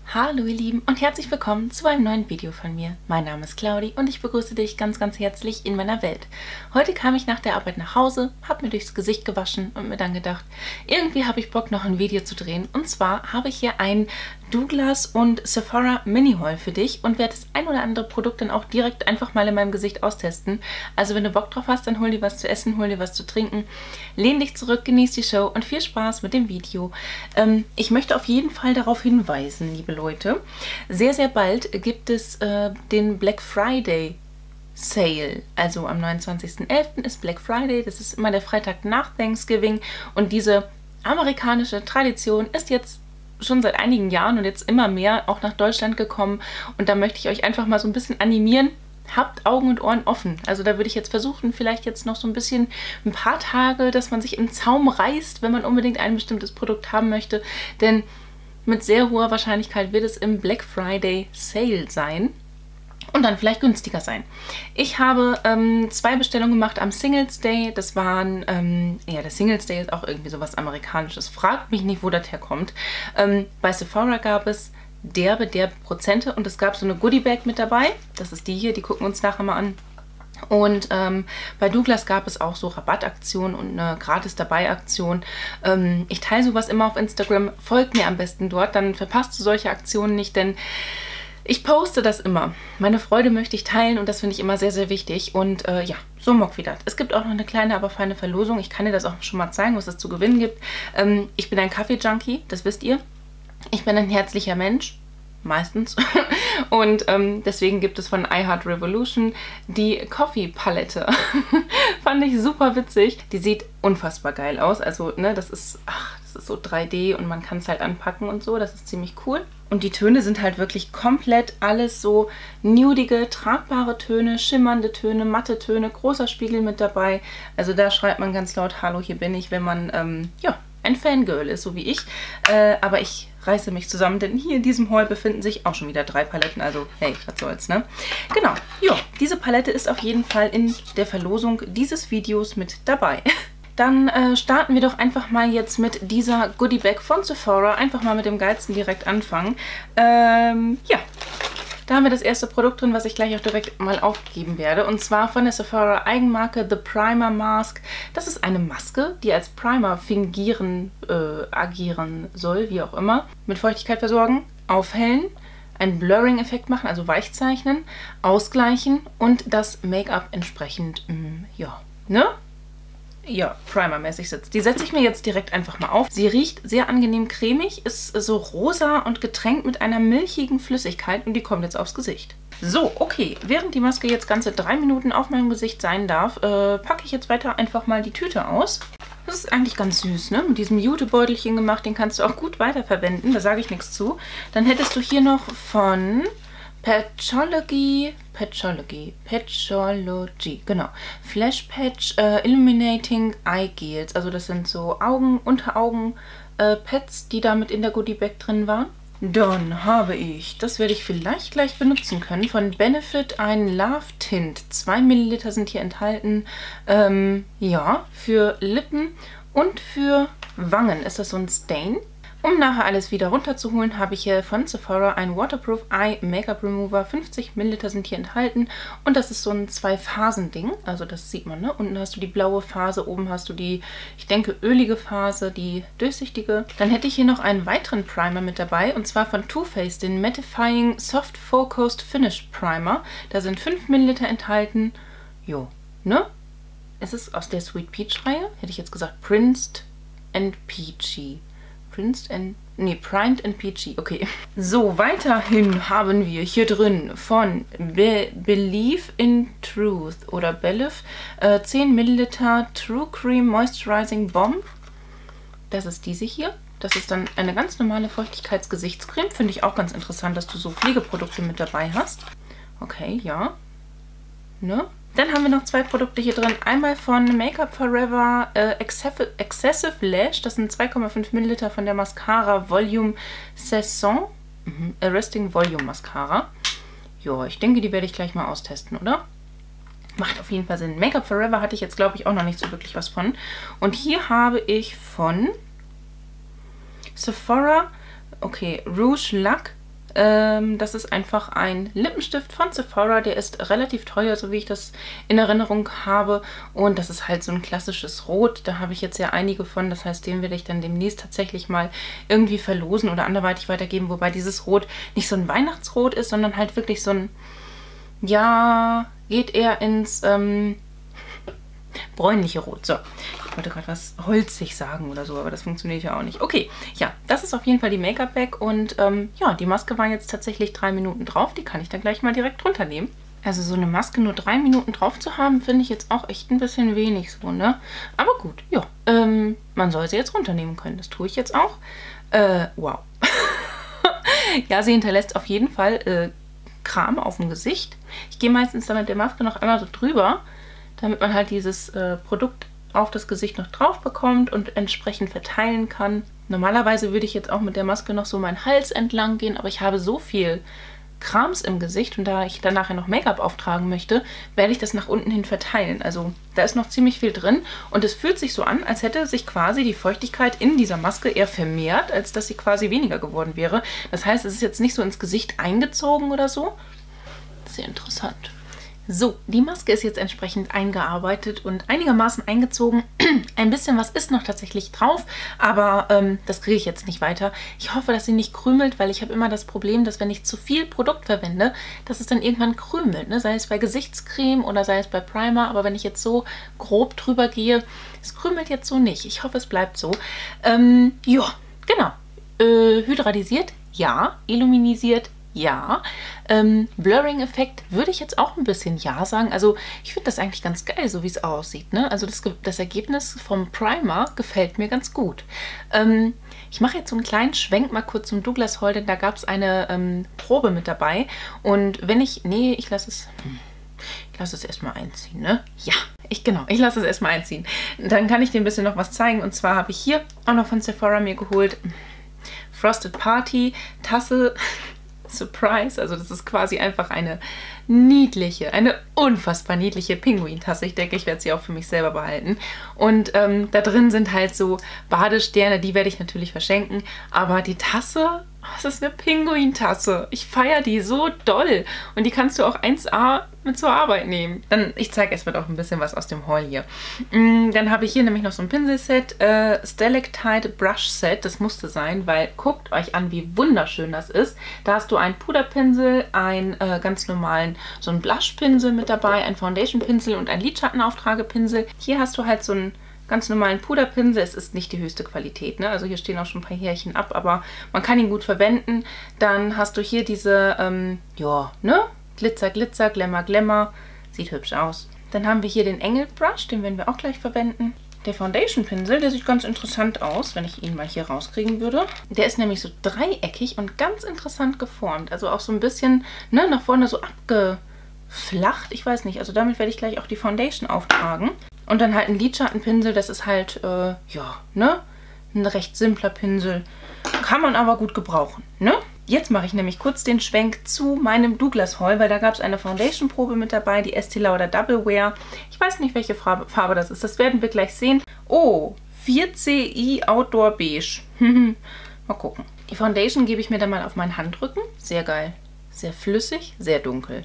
Hallo ihr Lieben und herzlich willkommen zu einem neuen Video von mir. Mein Name ist Claudi und ich begrüße dich ganz herzlich in meiner Welt. Heute kam ich nach der Arbeit nach Hause, habe mir durchs Gesicht gewaschen und mir dann gedacht, irgendwie habe ich Bock noch ein Video zu drehen. Und zwar habe ich hier ein Douglas und Sephora Mini Haul für dich und werde das ein oder andere Produkt dann auch direkt einfach mal in meinem Gesicht austesten. Also wenn du Bock drauf hast, dann hol dir was zu essen, hol dir was zu trinken, lehn dich zurück, genieß die Show und viel Spaß mit dem Video. Ich möchte auf jeden Fall darauf hinweisen, liebe Leute, sehr bald gibt es den Black Friday Sale. Also am 29.11. ist Black Friday, das ist immer der Freitag nach Thanksgiving und diese amerikanische Tradition ist jetzt schon seit einigen Jahren und jetzt immer mehr auch nach Deutschland gekommen und da möchte ich euch einfach mal so ein bisschen animieren. Habt Augen und Ohren offen. Also da würde ich jetzt versuchen, vielleicht jetzt noch so ein paar Tage, dass man sich im Zaum reißt, wenn man unbedingt ein bestimmtes Produkt haben möchte, denn mit sehr hoher Wahrscheinlichkeit wird es im Black Friday Sale sein und dann vielleicht günstiger sein. Ich habe 2 Bestellungen gemacht am Singles Day. Das waren, ja, der Singles Day ist auch irgendwie sowas Amerikanisches. Fragt mich nicht, wo das herkommt. Bei Sephora gab es derbe Prozente und es gab so eine Goodie Bag mit dabei. Das ist die hier, die gucken wir uns nachher mal an. Und bei Douglas gab es auch so Rabattaktionen und eine Gratis-Dabei-Aktion. Ich teile sowas immer auf Instagram. Folgt mir am besten dort, dann verpasst du solche Aktionen nicht, denn ich poste das immer. Meine Freude möchte ich teilen und das finde ich immer sehr wichtig. Und ja, so mock wie das. Es gibt auch noch eine kleine, aber feine Verlosung. Ich kann dir das auch schon mal zeigen, was es zu gewinnen gibt. Ich bin ein Kaffee-Junkie, das wisst ihr. Ich bin ein herzlicher Mensch. Meistens. Und deswegen gibt es von iHeart Revolution die Coffee-Palette. Fand ich super witzig. Die sieht unfassbar geil aus. Also, ne, das ist so 3D und man kann es halt anpacken und so. Das ist ziemlich cool. Und die Töne sind halt wirklich komplett alles so nudige, tragbare Töne, schimmernde Töne, matte Töne, großer Spiegel mit dabei. Also da schreibt man ganz laut, hallo, hier bin ich, wenn man, ja, ein Fangirl ist, so wie ich. Aber ich reiße mich zusammen, denn hier in diesem Haul befinden sich auch schon wieder 3 Paletten. Also, hey, was soll's, ne? Genau, ja, diese Palette ist auf jeden Fall in der Verlosung dieses Videos mit dabei. Dann starten wir doch einfach mal jetzt mit dieser Goodie Bag von Sephora. Einfach mal mit dem Geilsten direkt anfangen. Ja. Da haben wir das erste Produkt drin, was ich gleich auch direkt mal aufgeben werde. Und zwar von der Sephora Eigenmarke The Primer Mask. Das ist eine Maske, die als Primer fingieren, agieren soll, wie auch immer. Mit Feuchtigkeit versorgen, aufhellen, einen Blurring-Effekt machen, also weichzeichnen, ausgleichen und das Make-up entsprechend, ja, ne? Ja, primermäßig sitzt. Die setze ich mir jetzt direkt einfach mal auf. Sie riecht sehr angenehm cremig, ist so rosa und getränkt mit einer milchigen Flüssigkeit und die kommt jetzt aufs Gesicht. So, okay, während die Maske jetzt ganze 3 Minuten auf meinem Gesicht sein darf, packe ich jetzt weiter einfach mal die Tüte aus. Das ist eigentlich ganz süß, ne? Mit diesem Jutebeutelchen gemacht, den kannst du auch gut weiterverwenden, da sage ich nichts zu. Dann hättest du hier noch von Patchology, genau. Flash Patch Illuminating Eye Gels. Also das sind so Unteraugen-Pads, die damit in der Goodie Bag drin waren. Dann habe ich, das werde ich vielleicht gleich benutzen können, von Benefit ein Love Tint. 2 Milliliter sind hier enthalten. Ja, für Lippen und für Wangen ist das so ein Stain. Um nachher alles wieder runterzuholen, habe ich hier von Sephora ein Waterproof Eye Makeup Remover. 50 Milliliter sind hier enthalten und das ist so ein 2-Phasen-Ding. Also das sieht man, ne? Unten hast du die blaue Phase, oben hast du die, ich denke, ölige Phase, die durchsichtige. Dann hätte ich hier noch einen weiteren Primer mit dabei und zwar von Too Faced, den Mattifying Soft Focused Finish Primer. Da sind 5 Milliliter enthalten. Jo, ne? Es ist aus der Sweet Peach Reihe. Hätte ich jetzt gesagt Primed and Peachy. Primed and Peachy, okay. So, weiterhin haben wir hier drin von Believe in Truth oder Belif 10 Milliliter True Cream Moisturizing Bomb. Das ist diese hier. Das ist dann eine ganz normale Feuchtigkeitsgesichtscreme. Finde ich auch ganz interessant, dass du so Pflegeprodukte mit dabei hast. Okay, ja. Ne? Dann haben wir noch 2 Produkte hier drin. Einmal von Makeup Forever Excessive Lash. Das sind 2,5 Milliliter von der Mascara Volume Saison. Arresting Volume Mascara. Ja, ich denke, die werde ich gleich mal austesten, oder? Macht auf jeden Fall Sinn. Makeup Forever hatte ich jetzt, glaube ich, auch noch nicht so wirklich was von. Und hier habe ich von Sephora, okay, Rouge Lac Das ist einfach ein Lippenstift von Sephora. Der ist relativ teuer, so wie ich das in Erinnerung habe. Und das ist halt so ein klassisches Rot. Da habe ich jetzt ja einige von. Das heißt, den werde ich dann demnächst tatsächlich mal irgendwie verlosen oder anderweitig weitergeben. Wobei dieses Rot nicht so ein Weihnachtsrot ist, sondern halt wirklich so ein, ja, geht eher ins bräunliche Rot. So, ich wollte gerade was holzig sagen oder so, aber das funktioniert ja auch nicht. Okay, ja, das ist auf jeden Fall die Make-up-Bag und ja, die Maske war jetzt tatsächlich 3 Minuten drauf. Die kann ich dann gleich mal direkt runternehmen. Also so eine Maske nur 3 Minuten drauf zu haben, finde ich jetzt auch echt ein bisschen wenig so, ne? Aber gut, ja, man soll sie jetzt runternehmen können. Das tue ich jetzt auch. Wow. Ja, sie hinterlässt auf jeden Fall Kram auf dem Gesicht. Ich gehe meistens dann mit der Maske noch einmal so drüber, damit man halt dieses Produkt auf das Gesicht noch drauf bekommt und entsprechend verteilen kann. Normalerweise würde ich jetzt auch mit der Maske noch so meinen Hals entlang gehen, aber ich habe so viel Krams im Gesicht und da ich dann nachher noch Make-up auftragen möchte, werde ich das nach unten hin verteilen. Also da ist noch ziemlich viel drin und es fühlt sich so an, als hätte sich quasi die Feuchtigkeit in dieser Maske eher vermehrt, als dass sie quasi weniger geworden wäre. Das heißt, es ist jetzt nicht so ins Gesicht eingezogen oder so. Sehr interessant. So, die Maske ist jetzt entsprechend eingearbeitet und einigermaßen eingezogen. Ein bisschen was ist noch tatsächlich drauf, aber das kriege ich jetzt nicht weiter. Ich hoffe, dass sie nicht krümelt, weil ich habe immer das Problem, dass wenn ich zu viel Produkt verwende, dass es dann irgendwann krümelt, ne? Sei es bei Gesichtscreme oder sei es bei Primer, aber wenn ich jetzt so grob drüber gehe, es krümelt jetzt so nicht. Ich hoffe, es bleibt so. Ja, genau. Hydratisiert? Ja. Illuminisiert? Ja. Blurring-Effekt würde ich jetzt auch ein bisschen ja sagen. Also ich finde das eigentlich ganz geil, so wie es aussieht, ne? Also das Ergebnis vom Primer gefällt mir ganz gut. Ich mache jetzt so einen kleinen Schwenk mal kurz zum Douglas Hall, denn da gab es eine Probe mit dabei. Und wenn ich... Nee, ich lasse es erstmal einziehen, ne? Ja, ich lasse es erstmal einziehen. Dann kann ich dir ein bisschen noch was zeigen. Und zwar habe ich hier auch noch von Sephora mir geholt Frosted Party Tasse... Surprise, also das ist quasi einfach eine unfassbar niedliche Pinguintasse. Ich denke, ich werde sie auch für mich selber behalten. Und da drin sind halt so Badesterne, die werde ich natürlich verschenken. Aber die Tasse, das ist eine Pinguintasse. Ich feiere die so doll. Und die kannst du auch 1A mit zur Arbeit nehmen. Ich zeige erstmal auch ein bisschen was aus dem Haul hier. Dann habe ich hier nämlich noch so ein Pinselset, Stalactite Brush Set. Das musste sein, weil guckt euch an, wie wunderschön das ist. Da hast du einen Puderpinsel, einen ganz normalen, so einen Blushpinsel mit dabei, einen Foundation-Pinsel und einen Lidschattenauftragepinsel. Hier hast du halt so einen ganz normalen Puderpinsel. Es ist nicht die höchste Qualität, ne? Also hier stehen auch schon ein paar Härchen ab, aber man kann ihn gut verwenden. Dann hast du hier diese, ja, ne? Glitzer, Glitzer, Glamour, Glamour. Sieht hübsch aus. Dann haben wir hier den Engel Brush, den werden wir auch gleich verwenden. Der Foundation-Pinsel, der sieht ganz interessant aus, wenn ich ihn mal hier rauskriegen würde. Der ist nämlich so dreieckig und ganz interessant geformt. Also auch so ein bisschen, ne, nach vorne so abgeflacht. Ich weiß nicht, also damit werde ich gleich auch die Foundation auftragen. Und dann halt ein Lidschattenpinsel, das ist halt, ja, ne, ein recht simpler Pinsel. Kann man aber gut gebrauchen, ne? Jetzt mache ich nämlich kurz den Schwenk zu meinem Douglas Hall, weil da gab es eine Foundation-Probe mit dabei, die Estee Lauder Double Wear. Ich weiß nicht, welche Farbe das ist, das werden wir gleich sehen. Oh, 4CI Outdoor Beige. Mal gucken. Die Foundation gebe ich mir dann mal auf meinen Handrücken. Sehr geil. Sehr flüssig, sehr dunkel.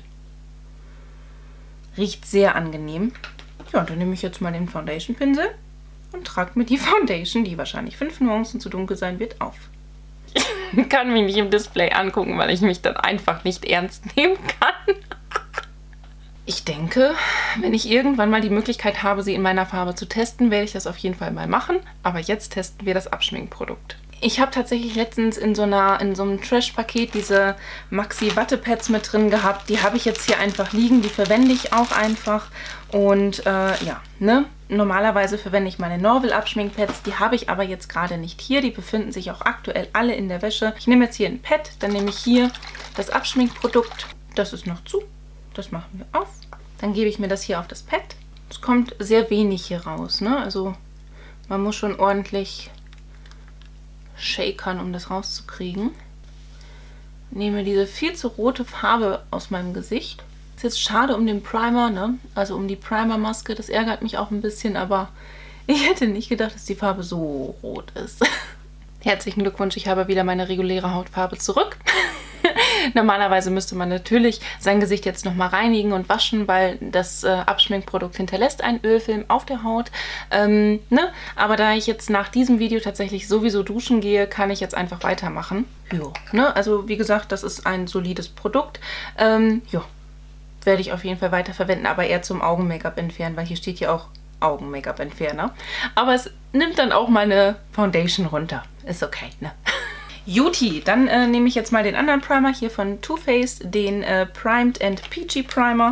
Riecht sehr angenehm. Ja, und dann nehme ich jetzt mal den Foundation-Pinsel und trage mir die Foundation, die wahrscheinlich 5 Nuancen zu dunkel sein wird, auf. Ich kann mich nicht im Display angucken, weil ich mich dann einfach nicht ernst nehmen kann. Ich denke, wenn ich irgendwann mal die Möglichkeit habe, sie in meiner Farbe zu testen, werde ich das auf jeden Fall mal machen. Aber jetzt testen wir das Abschminkprodukt. Ich habe tatsächlich letztens in so einem Trash-Paket diese Maxi-Wattepads mit drin gehabt. Die habe ich jetzt hier einfach liegen. Die verwende ich auch einfach. Und ja, ne? Normalerweise verwende ich meine Norvel-Abschminkpads. Die habe ich aber jetzt gerade nicht hier. Die befinden sich auch aktuell alle in der Wäsche. Ich nehme jetzt hier ein Pad. Dann nehme ich hier das Abschminkprodukt. Das ist noch zu. Das machen wir auf. Dann gebe ich mir das hier auf das Pad. Es kommt sehr wenig hier raus, ne? Also man muss schon ordentlich shakern, um das rauszukriegen. Nehme diese viel zu rote Farbe aus meinem Gesicht. Ist jetzt schade um den Primer, ne? Also um die Primer-Maske. Das ärgert mich auch ein bisschen, aber ich hätte nicht gedacht, dass die Farbe so rot ist. Herzlichen Glückwunsch, ich habe wieder meine reguläre Hautfarbe zurück. Normalerweise müsste man natürlich sein Gesicht jetzt nochmal reinigen und waschen, weil das Abschminkprodukt hinterlässt einen Ölfilm auf der Haut. Ne? Aber da ich jetzt nach diesem Video tatsächlich sowieso duschen gehe, kann ich jetzt einfach weitermachen. Jo, ne? Also wie gesagt, das ist ein solides Produkt. Jo, werde ich auf jeden Fall weiterverwenden, aber eher zum Augen-Make-up entfernen, weil hier steht ja auch Augen-Make-up-Entferner. Aber es nimmt dann auch meine Foundation runter. Ist okay, ne? Juti, dann nehme ich jetzt mal den anderen Primer hier von Too Faced, den Primed and Peachy Primer.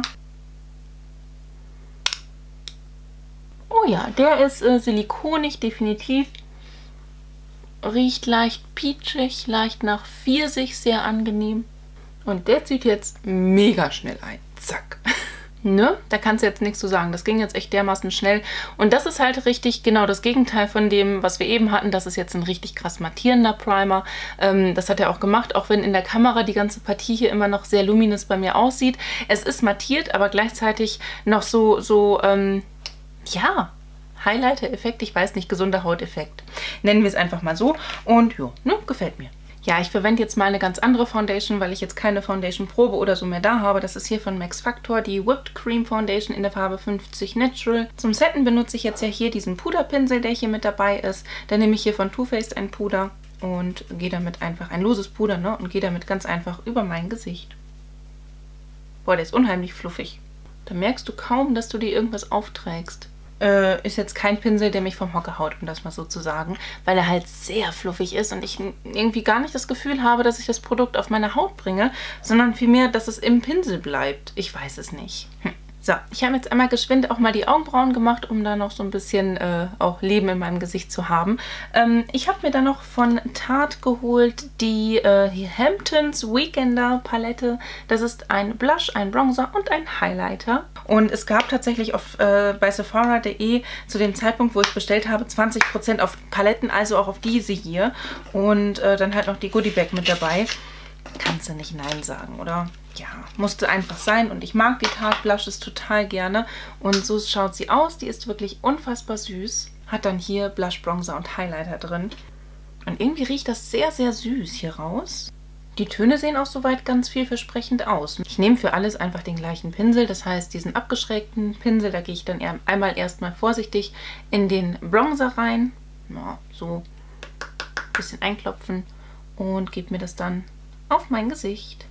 Oh ja, der ist silikonig, definitiv. Riecht leicht peachig, leicht nach Pfirsich, sehr angenehm. Und der zieht jetzt mega schnell ein. Zack. Ne? Da kannst du jetzt nichts zu sagen. Das ging jetzt echt dermaßen schnell. Und das ist halt richtig genau das Gegenteil von dem, was wir eben hatten. Das ist jetzt ein richtig krass mattierender Primer. Das hat er auch gemacht, auch wenn in der Kamera die ganze Partie hier immer noch sehr luminous bei mir aussieht. Es ist mattiert, aber gleichzeitig noch ja, Highlighter-Effekt. Ich weiß nicht, gesunder Hauteffekt. Nennen wir es einfach mal so. Und jo, ne, gefällt mir. Ja, ich verwende jetzt mal eine ganz andere Foundation, weil ich jetzt keine Foundation-Probe oder so mehr da habe. Das ist hier von Max Factor, die Whipped Cream Foundation in der Farbe 50 Natural. Zum Setten benutze ich jetzt ja hier diesen Puderpinsel, der hier mit dabei ist. Dann nehme ich hier von Too Faced ein Puder und gehe damit einfach, ein loses Puder, ne? Und gehe damit ganz einfach über mein Gesicht. Boah, der ist unheimlich fluffig. Da merkst du kaum, dass du dir irgendwas aufträgst. Ist jetzt kein Pinsel, der mich vom Hocker haut, um das mal so zu sagen, weil er halt sehr fluffig ist und ich irgendwie gar nicht das Gefühl habe, dass ich das Produkt auf meine Haut bringe, sondern vielmehr, dass es im Pinsel bleibt. Ich weiß es nicht. So, ich habe jetzt einmal geschwind auch mal die Augenbrauen gemacht, um da noch so ein bisschen auch Leben in meinem Gesicht zu haben. Ich habe mir dann noch von Tarte geholt die Hamptons Weekender Palette. Das ist ein Blush, ein Bronzer und ein Highlighter. Und es gab tatsächlich bei Sephora.de zu dem Zeitpunkt, wo ich bestellt habe, 20% auf Paletten, also auch auf diese hier. Und dann halt noch die Goodie Bag mit dabei. Kannst du nicht Nein sagen, oder? Ja, musste einfach sein und ich mag die Tarte Blushes total gerne und so schaut sie aus. Die ist wirklich unfassbar süß. Hat dann hier Blush, Bronzer und Highlighter drin. Und irgendwie riecht das sehr, sehr süß hier raus. Die Töne sehen auch soweit ganz vielversprechend aus. Ich nehme für alles einfach den gleichen Pinsel, das heißt diesen abgeschrägten Pinsel, da gehe ich dann einmal erstmal vorsichtig in den Bronzer rein. Ja, so ein bisschen einklopfen und gebe mir das dann auf mein Gesicht.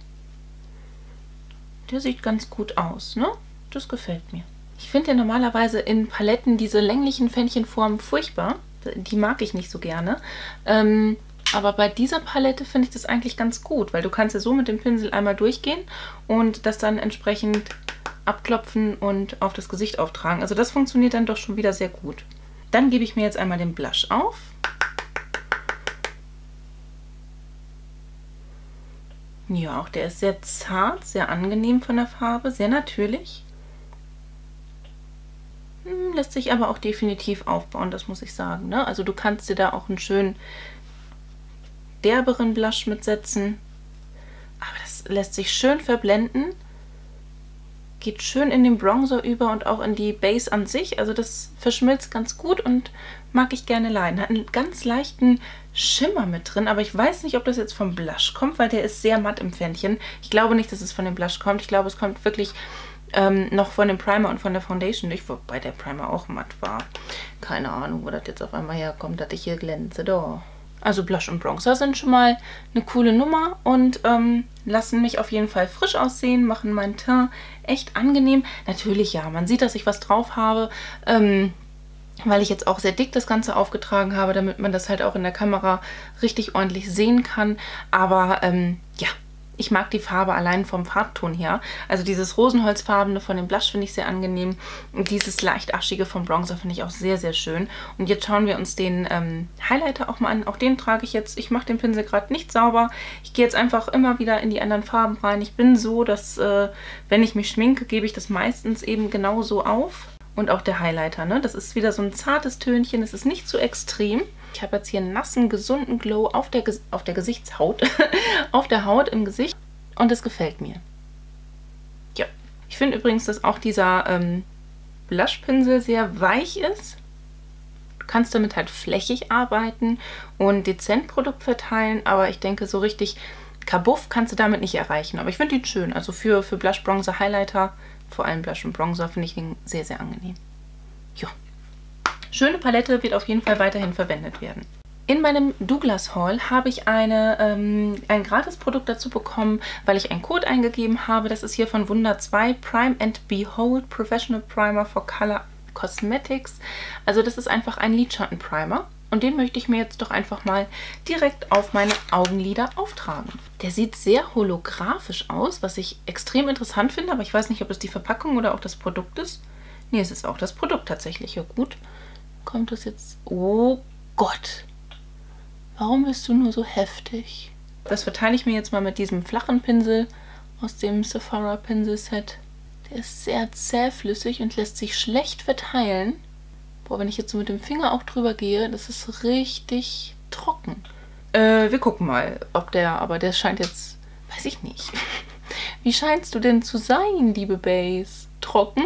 Der sieht ganz gut aus, ne? Das gefällt mir. Ich finde ja normalerweise in Paletten diese länglichen Fändchenformen furchtbar. Die mag ich nicht so gerne. Aber bei dieser Palette finde ich das eigentlich ganz gut, weil du kannst ja so mit dem Pinsel einmal durchgehen und das dann entsprechend abklopfen und auf das Gesicht auftragen. Also das funktioniert dann doch schon wieder sehr gut. Dann gebe ich mir jetzt einmal den Blush auf. Ja, auch der ist sehr zart, sehr angenehm von der Farbe, sehr natürlich. Lässt sich aber auch definitiv aufbauen, das muss ich sagen, ne? Also du kannst dir da auch einen schönen derberen Blush mitsetzen. Aber das lässt sich schön verblenden. Geht schön in den Bronzer über und auch in die Base an sich. Also das verschmilzt ganz gut und mag ich gerne leiden. Hat einen ganz leichten Schimmer mit drin, aber ich weiß nicht, ob das jetzt vom Blush kommt, weil der ist sehr matt im Fändchen. Ich glaube nicht, dass es von dem Blush kommt. Ich glaube, es kommt wirklich noch von dem Primer und von der Foundation durch, wobei der Primer auch matt war. Keine Ahnung, wo das jetzt auf einmal herkommt, dass ich hier glänze. Da. Also Blush und Bronzer sind schon mal eine coole Nummer und lassen mich auf jeden Fall frisch aussehen, machen mein Teint echt angenehm. Natürlich, ja, man sieht, dass ich was drauf habe, weil ich jetzt auch sehr dick das Ganze aufgetragen habe, damit man das halt auch in der Kamera richtig ordentlich sehen kann. Aber ja, ich mag die Farbe allein vom Farbton her. Also dieses Rosenholzfarbene von dem Blush finde ich sehr angenehm. Und dieses leicht aschige vom Bronzer finde ich auch sehr, sehr schön. Und jetzt schauen wir uns den Highlighter auch mal an. Auch den trage ich jetzt. Ich mache den Pinsel gerade nicht sauber. Ich gehe jetzt einfach immer wieder in die anderen Farben rein. Ich bin so, dass wenn ich mich schminke, gebe ich das meistens eben genauso auf. Und auch der Highlighter, ne? Das ist wieder so ein zartes Tönchen. Es ist nicht zu extrem. Ich habe jetzt hier einen nassen, gesunden Glow auf der Gesichtshaut. auf der Haut im Gesicht. Und es gefällt mir. Ja. Ich finde übrigens, dass auch dieser Blushpinsel sehr weich ist. Du kannst damit halt flächig arbeiten und dezent Produkt verteilen. Aber ich denke, so richtig Kabuff kannst du damit nicht erreichen, aber ich finde ihn schön. Also für Blush, Bronzer, Highlighter, vor allem Blush und Bronzer, finde ich den sehr, sehr angenehm. Ja. Schöne Palette, wird auf jeden Fall weiterhin verwendet werden. In meinem Douglas Haul habe ich ein Gratisprodukt dazu bekommen, weil ich einen Code eingegeben habe. Das ist hier von Wunder 2, Prime and Behold Professional Primer for Color Cosmetics. Also das ist einfach ein Lidschattenprimer. Und den möchte ich mir jetzt doch einfach mal direkt auf meine Augenlider auftragen. Der sieht sehr holographisch aus, was ich extrem interessant finde. Aber ich weiß nicht, ob es die Verpackung oder auch das Produkt ist. Nee, es ist auch das Produkt tatsächlich. Ja gut. Kommt das jetzt... Oh Gott! Warum bist du nur so heftig? Das verteile ich mir jetzt mal mit diesem flachen Pinsel aus dem Sephora Pinselset. Der ist sehr zähflüssig und lässt sich schlecht verteilen. Boah, wenn ich jetzt so mit dem Finger auch drüber gehe, das ist richtig trocken. Wir gucken mal, ob der, aber der scheint jetzt, weiß ich nicht. Wie scheinst du denn zu sein, liebe Base? Trocken?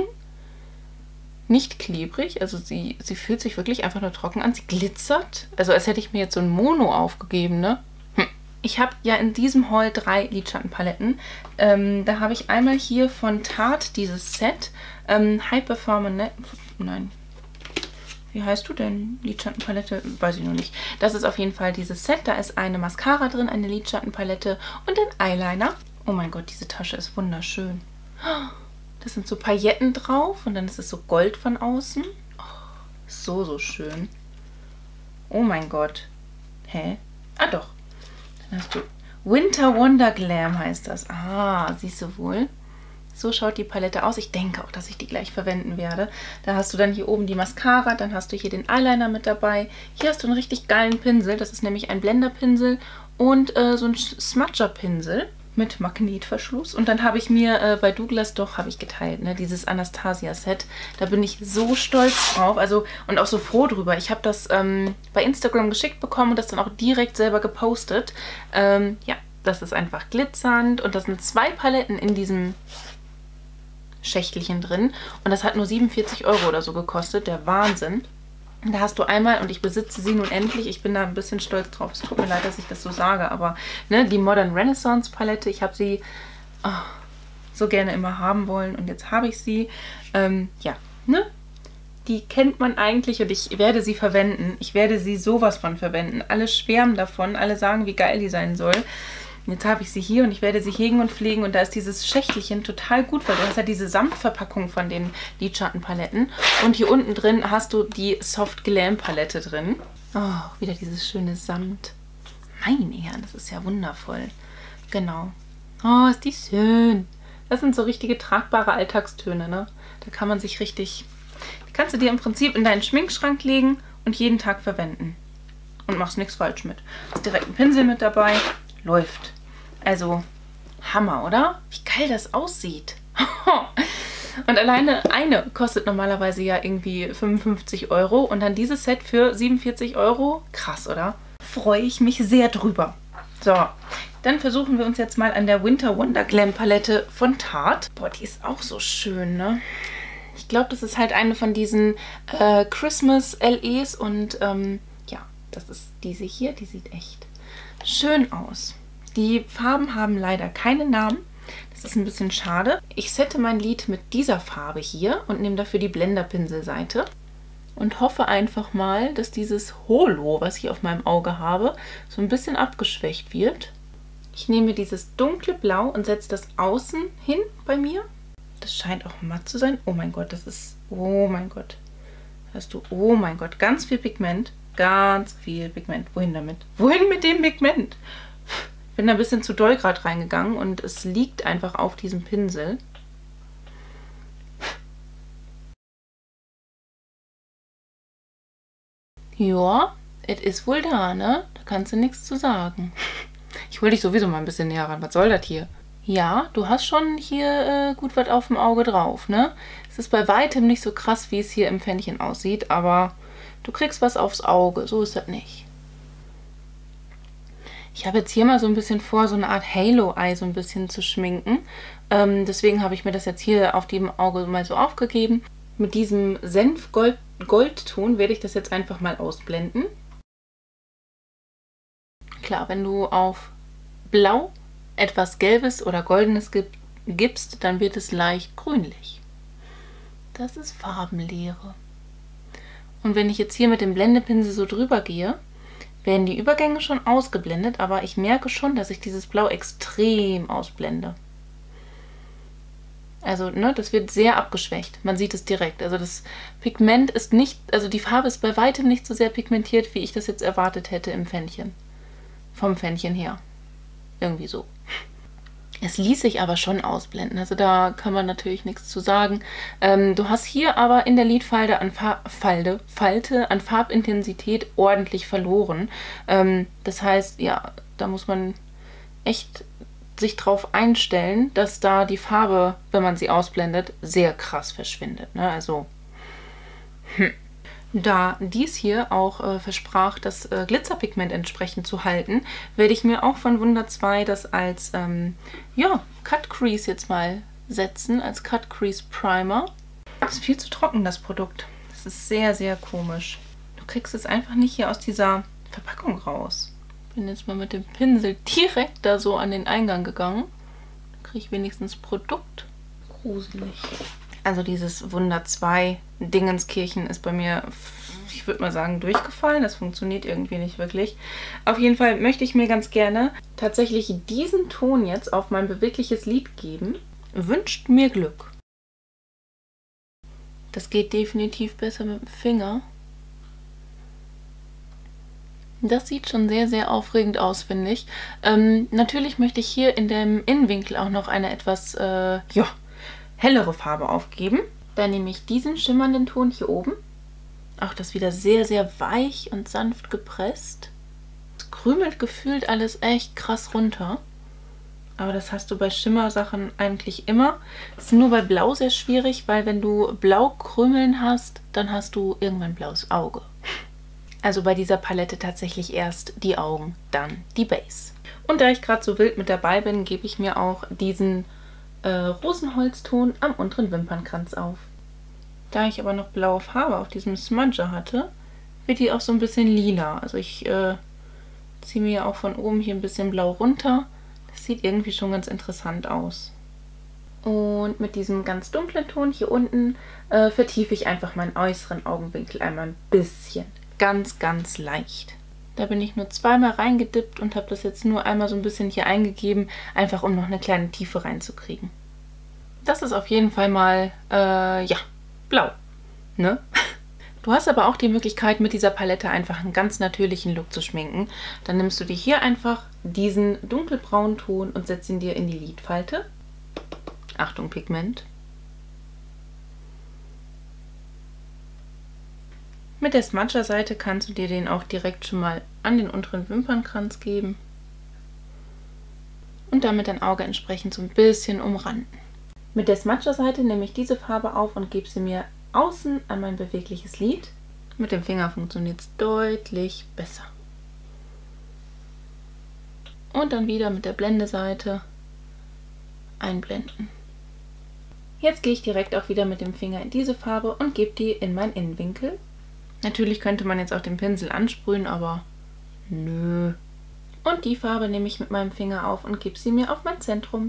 Nicht klebrig, also sie fühlt sich wirklich einfach nur trocken an. Sie glitzert, also als hätte ich mir jetzt so ein Mono aufgegeben, ne? Ich habe ja in diesem Haul 3 Lidschattenpaletten. Da habe ich einmal hier von Tarte dieses Set. High Performance... Nein. Wie heißt du denn? Lidschattenpalette? Weiß ich noch nicht. Das ist auf jeden Fall dieses Set. Da ist eine Mascara drin, eine Lidschattenpalette und ein Eyeliner. Oh mein Gott, diese Tasche ist wunderschön. Das sind so Pailletten drauf und dann ist es so Gold von außen. Oh, so, so schön. Oh mein Gott. Hä? Ah, doch. Dann hast du Winter Wonder Glam heißt das. Ah, siehst du wohl. So schaut die Palette aus. Ich denke auch, dass ich die gleich verwenden werde. Da hast du dann hier oben die Mascara, dann hast du hier den Eyeliner mit dabei. Hier hast du einen richtig geilen Pinsel. Das ist nämlich ein Blenderpinsel und so ein Smudger-Pinsel mit Magnetverschluss. Und dann habe ich mir bei Douglas doch, habe ich geteilt, ne, dieses Anastasia-Set. Da bin ich so stolz drauf, also und auch so froh drüber. Ich habe das bei Instagram geschickt bekommen und das dann auch direkt selber gepostet. Ja, das ist einfach glitzernd und das sind 2 Paletten in diesem Schächtelchen drin. Und das hat nur 47 € oder so gekostet, der Wahnsinn. Da hast du einmal, und ich besitze sie nun endlich, ich bin da ein bisschen stolz drauf, es tut mir leid, dass ich das so sage, aber ne, die Modern Renaissance Palette, ich habe sie so gerne immer haben wollen und jetzt habe ich sie. Ja, ne? Die kennt man eigentlich und ich werde sie verwenden. Ich werde sie sowas von verwenden. Alle schwärmen davon, alle sagen, wie geil die sein soll. Jetzt habe ich sie hier und ich werde sie hegen und pflegen und da ist dieses Schächtelchen total gut, weil du hast ja diese Samtverpackung von den Lidschattenpaletten und hier unten drin hast du die Soft Glam Palette drin. Oh, wieder dieses schöne Samt. Meine Herren, das ist ja wundervoll. Genau. Oh, ist die schön. Das sind so richtige tragbare Alltagstöne, ne? Da kann man sich richtig... Die kannst du dir im Prinzip in deinen Schminkschrank legen und jeden Tag verwenden. Und machst nichts falsch mit. Hast direkt einen Pinsel mit dabei. Läuft. Also, Hammer, oder? Wie geil das aussieht. Und alleine eine kostet normalerweise ja irgendwie 55 € und dann dieses Set für 47 €. Krass, oder? Freue ich mich sehr drüber. So, dann versuchen wir uns jetzt mal an der Winter Wonder Glam Palette von Tarte. Boah, die ist auch so schön, ne? Ich glaube, das ist halt eine von diesen Christmas LEs und ja, das ist diese hier, die sieht echt schön aus. Die Farben haben leider keine Namen. Das ist ein bisschen schade. Ich sette mein Lid mit dieser Farbe hier und nehme dafür die Blenderpinselseite. Und hoffe einfach mal, dass dieses Holo, was ich auf meinem Auge habe, so ein bisschen abgeschwächt wird. Ich nehme dieses dunkle Blau und setze das außen hin bei mir. Das scheint auch matt zu sein. Oh mein Gott, das ist... Oh mein Gott. Hast du... Oh mein Gott, ganz viel Pigment. Ganz viel Pigment. Wohin damit? Wohin mit dem Pigment? Ich bin da ein bisschen zu doll gerade reingegangen und es liegt einfach auf diesem Pinsel. Ja, es ist wohl da, ne? Da kannst du nichts zu sagen. Ich will dich sowieso mal ein bisschen näher ran. Was soll das hier? Ja, du hast schon hier gut was auf dem Auge drauf, ne? Es ist bei weitem nicht so krass, wie es hier im Pfännchen aussieht, aber du kriegst was aufs Auge. So ist das nicht. Ich habe jetzt hier mal so ein bisschen vor, so eine Art Halo-Eye so ein bisschen zu schminken. Deswegen habe ich mir das jetzt hier auf dem Auge mal so aufgegeben. Mit diesem Senf-Goldton werde ich das jetzt einfach mal ausblenden. Klar, wenn du auf Blau etwas Gelbes oder Goldenes gibst, dann wird es leicht grünlich. Das ist Farbenlehre. Und wenn ich jetzt hier mit dem Blendepinsel so drüber gehe, werden die Übergänge schon ausgeblendet, aber ich merke schon, dass ich dieses Blau extrem ausblende. Also, ne, das wird sehr abgeschwächt. Man sieht es direkt. Also das Pigment ist nicht, also die Farbe ist bei weitem nicht so sehr pigmentiert, wie ich das jetzt erwartet hätte im Pfännchen. Vom Pfännchen her. Irgendwie so. Es ließ sich aber schon ausblenden, also da kann man natürlich nichts zu sagen. Du hast hier aber in der Lidfalte an Farbintensität ordentlich verloren. Das heißt, ja, da muss man echt sich drauf einstellen, dass da die Farbe, wenn man sie ausblendet, sehr krass verschwindet. Ne? Also, Da dies hier auch versprach, das Glitzerpigment entsprechend zu halten, werde ich mir auch von Wunder 2 das als ja, Cut Crease jetzt mal setzen, als Cut Crease Primer. Das ist viel zu trocken, das Produkt. Das ist sehr, sehr komisch. Du kriegst es einfach nicht hier aus dieser Verpackung raus. Bin jetzt mal mit dem Pinsel direkt da so an den Eingang gegangen. Da kriege ich wenigstens Produkt. Gruselig. Also dieses Wunder 2 Dingenskirchen ist bei mir, ich würde mal sagen, durchgefallen. Das funktioniert irgendwie nicht wirklich. Auf jeden Fall möchte ich mir ganz gerne tatsächlich diesen Ton jetzt auf mein bewegliches Lid geben. Wünscht mir Glück. Das geht definitiv besser mit dem Finger. Das sieht schon sehr, sehr aufregend aus, finde ich. Natürlich möchte ich hier in dem Innenwinkel auch noch eine etwas, ja, hellere Farbe aufgeben. Dann nehme ich diesen schimmernden Ton hier oben. Auch das wieder sehr, sehr weich und sanft gepresst. Es krümelt gefühlt alles echt krass runter. Aber das hast du bei Schimmersachen eigentlich immer. Das ist nur bei Blau sehr schwierig, weil wenn du Blaukrümeln hast, dann hast du irgendwann blaues Auge. Also bei dieser Palette tatsächlich erst die Augen, dann die Base. Und da ich gerade so wild mit dabei bin, gebe ich mir auch diesen Rosenholzton am unteren Wimpernkranz auf. Da ich aber noch blaue Farbe auf diesem Smudger hatte, wird die auch so ein bisschen lila. Also ich ziehe mir auch von oben hier ein bisschen blau runter. Das sieht irgendwie schon ganz interessant aus. Und mit diesem ganz dunklen Ton hier unten vertiefe ich einfach meinen äußeren Augenwinkel einmal ein bisschen. Ganz, ganz leicht. Da bin ich nur zweimal reingedippt und habe das jetzt nur einmal so ein bisschen hier eingegeben, einfach um noch eine kleine Tiefe reinzukriegen. Das ist auf jeden Fall mal, ja, blau, ne? Du hast aber auch die Möglichkeit, mit dieser Palette einfach einen ganz natürlichen Look zu schminken. Dann nimmst du dir hier einfach diesen dunkelbraunen Ton und setzt ihn dir in die Lidfalte. Achtung, Pigment. Mit der Smudger-Seite kannst du dir den auch direkt schon mal an den unteren Wimpernkranz geben und damit dein Auge entsprechend so ein bisschen umranden. Mit der Smudger-Seite nehme ich diese Farbe auf und gebe sie mir außen an mein bewegliches Lid. Mit dem Finger funktioniert es deutlich besser. Und dann wieder mit der Blendeseite einblenden. Jetzt gehe ich direkt auch wieder mit dem Finger in diese Farbe und gebe die in meinen Innenwinkel. Natürlich könnte man jetzt auch den Pinsel ansprühen, aber nö. Und die Farbe nehme ich mit meinem Finger auf und gebe sie mir auf mein Zentrum.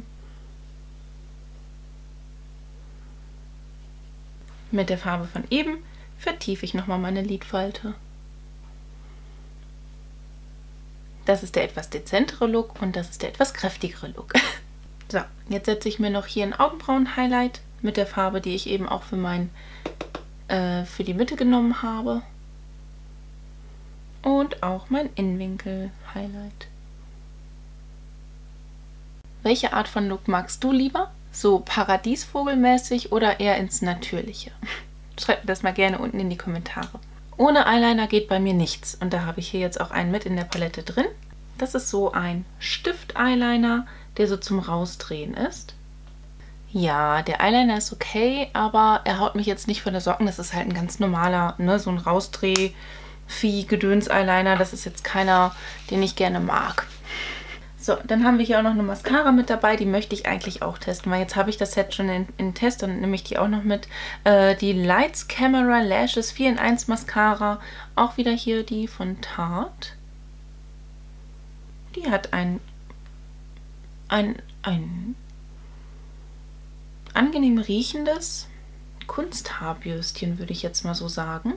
Mit der Farbe von eben vertiefe ich nochmal meine Lidfalte. Das ist der etwas dezentere Look und das ist der etwas kräftigere Look. So, jetzt setze ich mir noch hier ein Augenbrauen-Highlight mit der Farbe, die ich eben auch für die Mitte genommen habe. Und auch mein Innenwinkel-Highlight. Welche Art von Look magst du lieber? So paradiesvogelmäßig oder eher ins Natürliche? Schreib mir das mal gerne unten in die Kommentare. Ohne Eyeliner geht bei mir nichts. Und da habe ich hier jetzt auch einen mit in der Palette drin. Das ist so ein Stift-Eyeliner, der so zum Rausdrehen ist. Ja, der Eyeliner ist okay, aber er haut mich jetzt nicht von der Socken. Das ist halt ein ganz normaler, ne, so ein Rausdreh-Vieh-Gedöns-Eyeliner. Das ist jetzt keiner, den ich gerne mag. So, dann haben wir hier auch noch eine Mascara mit dabei. Die möchte ich eigentlich auch testen, weil jetzt habe ich das Set schon in Test und nehme ich die auch noch mit. Die Lights Camera Lashes 4 in 1 Mascara. Auch wieder hier die von Tarte. Die hat einen ein angenehm riechendes Kunsthaarbürstchen, würde ich jetzt mal so sagen.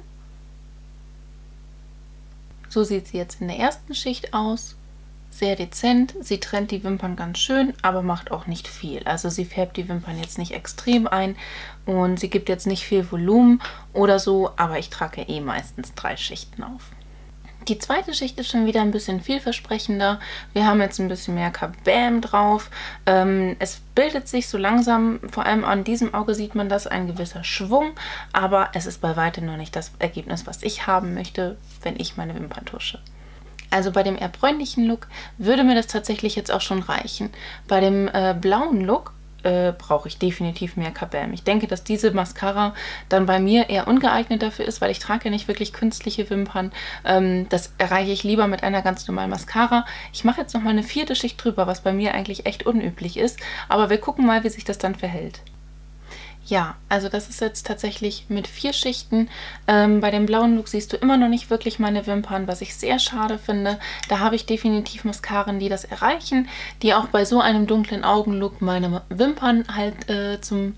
So sieht sie jetzt in der ersten Schicht aus. Sehr dezent. Sie trennt die Wimpern ganz schön, aber macht auch nicht viel. Also sie färbt die Wimpern jetzt nicht extrem ein und sie gibt jetzt nicht viel Volumen oder so, aber ich trage eh meistens 3 Schichten auf. Die zweite Schicht ist schon wieder ein bisschen vielversprechender. Wir haben jetzt ein bisschen mehr Kabam drauf. Es bildet sich so langsam, vor allem an diesem Auge sieht man das, ein gewisser Schwung, aber es ist bei weitem noch nicht das Ergebnis, was ich haben möchte, wenn ich meine Wimpern tusche. Also bei dem eher bräunlichen Look würde mir das tatsächlich jetzt auch schon reichen. Bei dem blauen Look brauche ich definitiv mehr Kabam. Ich denke, dass diese Mascara dann bei mir eher ungeeignet dafür ist, weil ich trage ja nicht wirklich künstliche Wimpern. Das erreiche ich lieber mit einer ganz normalen Mascara. Ich mache jetzt nochmal eine 4. Schicht drüber, was bei mir eigentlich echt unüblich ist. Aber wir gucken mal, wie sich das dann verhält. Ja, also das ist jetzt tatsächlich mit 4 Schichten. Bei dem blauen Look siehst du immer noch nicht wirklich meine Wimpern, was ich sehr schade finde. Da habe ich definitiv Mascaren, die das erreichen, die auch bei so einem dunklen Augenlook meine Wimpern halt zum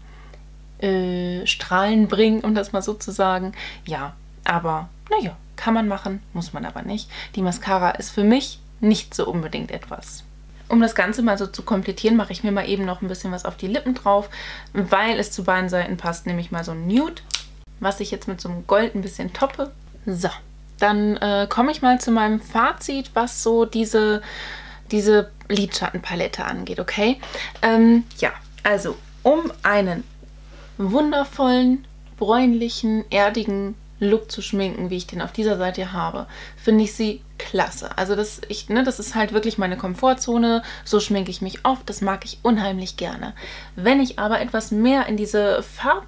Strahlen bringen, um das mal so zu sagen. Ja, aber naja, kann man machen, muss man aber nicht. Die Mascara ist für mich nicht so unbedingt etwas. Um das Ganze mal so zu komplettieren, mache ich mir mal eben noch ein bisschen was auf die Lippen drauf, weil es zu beiden Seiten passt, nämlich mal so ein Nude, was ich jetzt mit so einem Gold ein bisschen toppe. So, dann komme ich mal zu meinem Fazit, was so diese Lidschattenpalette angeht, okay? Ja, also um einen wundervollen, bräunlichen, erdigen Look zu schminken, wie ich den auf dieser Seite habe, finde ich sie klasse. Also das ist halt wirklich meine Komfortzone, so schminke ich mich oft, das mag ich unheimlich gerne. Wenn ich aber etwas mehr in diese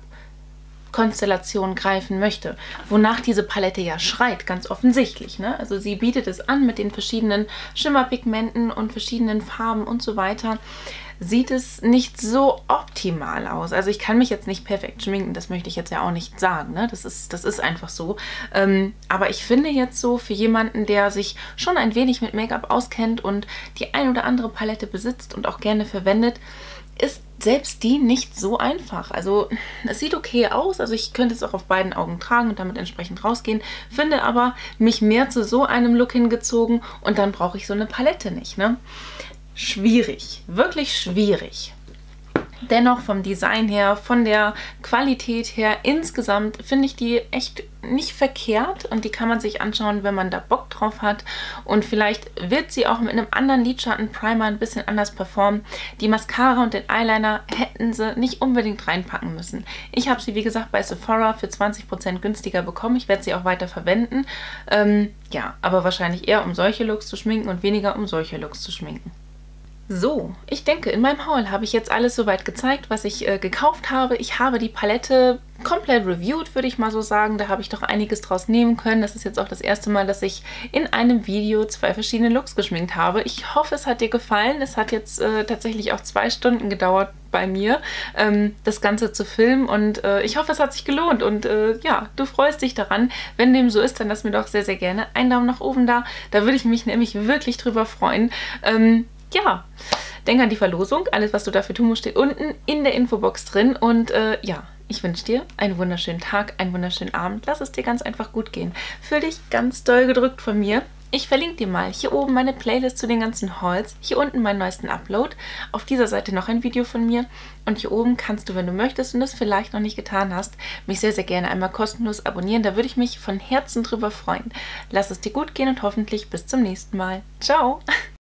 Farbkonstellation greifen möchte, wonach diese Palette ja schreit, ganz offensichtlich, ne? Also sie bietet es an mit den verschiedenen Schimmerpigmenten und verschiedenen Farben und so weiter, sieht es nicht so optimal aus. Also ich kann mich jetzt nicht perfekt schminken, das möchte ich jetzt ja auch nicht sagen, ne? Das ist einfach so. Aber ich finde jetzt so für jemanden, der sich schon ein wenig mit Make-up auskennt und die ein oder andere Palette besitzt und auch gerne verwendet, ist selbst die nicht so einfach. Also es sieht okay aus, also ich könnte es auch auf beiden Augen tragen und damit entsprechend rausgehen, finde aber mich mehr zu so einem Look hingezogen und dann brauche ich so eine Palette nicht, ne? Schwierig, wirklich schwierig. Dennoch vom Design her, von der Qualität her, insgesamt finde ich die echt nicht verkehrt und die kann man sich anschauen, wenn man da Bock drauf hat. Und vielleicht wird sie auch mit einem anderen Lidschattenprimer ein bisschen anders performen. Die Mascara und den Eyeliner hätten sie nicht unbedingt reinpacken müssen. Ich habe sie, wie gesagt, bei Sephora für 20% günstiger bekommen. Ich werde sie auch weiter verwenden. Ja, aber wahrscheinlich eher, um solche Looks zu schminken und weniger, um solche Looks zu schminken. So, ich denke, in meinem Haul habe ich jetzt alles soweit gezeigt, was ich gekauft habe. Ich habe die Palette komplett reviewed, würde ich mal so sagen. Da habe ich doch einiges draus nehmen können. Das ist jetzt auch das erste Mal, dass ich in einem Video 2 verschiedene Looks geschminkt habe. Ich hoffe, es hat dir gefallen. Es hat jetzt tatsächlich auch 2 Stunden gedauert bei mir, das Ganze zu filmen. Und ich hoffe, es hat sich gelohnt. Und ja, du freust dich daran. Wenn dem so ist, dann lass mir doch sehr, sehr gerne einen Daumen nach oben da. Da würde ich mich nämlich wirklich drüber freuen. Ja, denk an die Verlosung. Alles, was du dafür tun musst, steht unten in der Infobox drin. Und ja, ich wünsche dir einen wunderschönen Tag, einen wunderschönen Abend. Lass es dir ganz einfach gut gehen. Fühl dich ganz doll gedrückt von mir. Ich verlinke dir mal hier oben meine Playlist zu den ganzen Hauls, hier unten meinen neuesten Upload, auf dieser Seite noch ein Video von mir und hier oben kannst du, wenn du möchtest und das vielleicht noch nicht getan hast, mich sehr, sehr gerne einmal kostenlos abonnieren. Da würde ich mich von Herzen drüber freuen. Lass es dir gut gehen und hoffentlich bis zum nächsten Mal. Ciao!